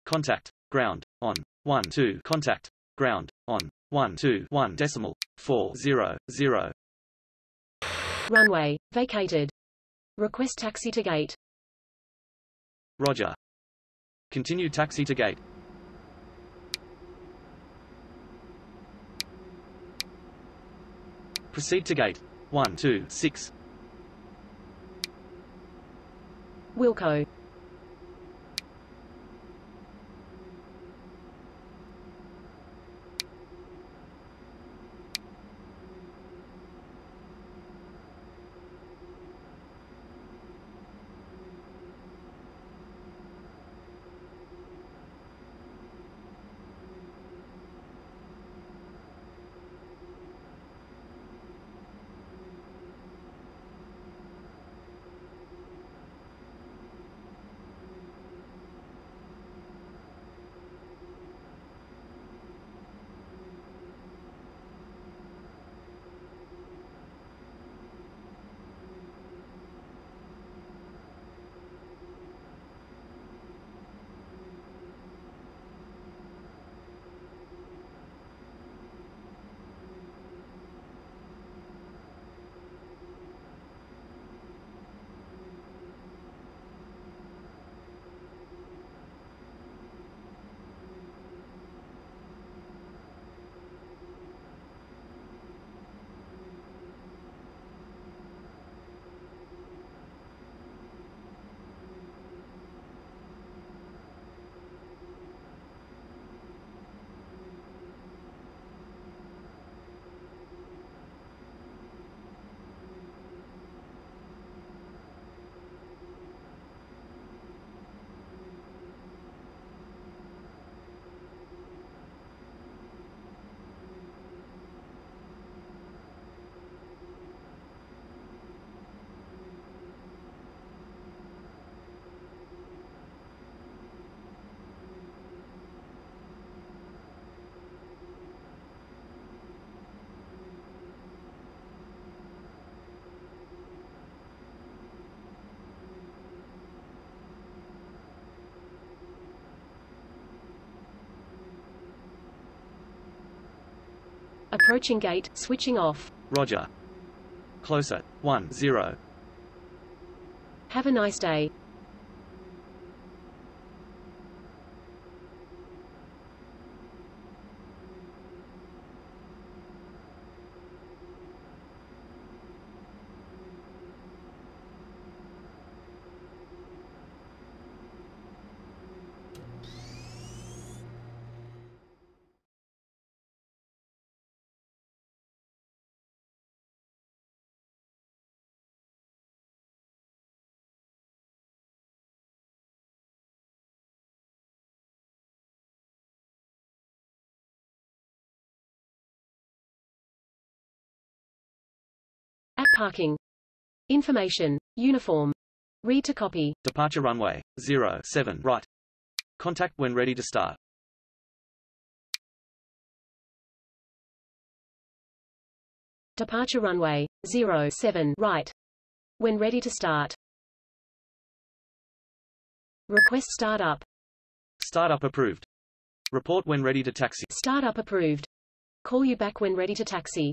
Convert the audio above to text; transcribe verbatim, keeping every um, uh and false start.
Contact. Ground. On. one two. Contact. Ground. On. one two. one decimal. four zero zero. Runway. Vacated. Request taxi to gate. Roger. Continue taxi to gate. Proceed to gate. one two six. Wilco. Approaching gate, switching off. Roger. Closer. one zero. Have a nice day. At parking. Information. Uniform. Read to copy. Departure runway. zero seven right. Contact when ready to start. Departure runway. zero seven right. When ready to start. Request startup. Startup approved. Report when ready to taxi. Startup approved. Call you back when ready to taxi.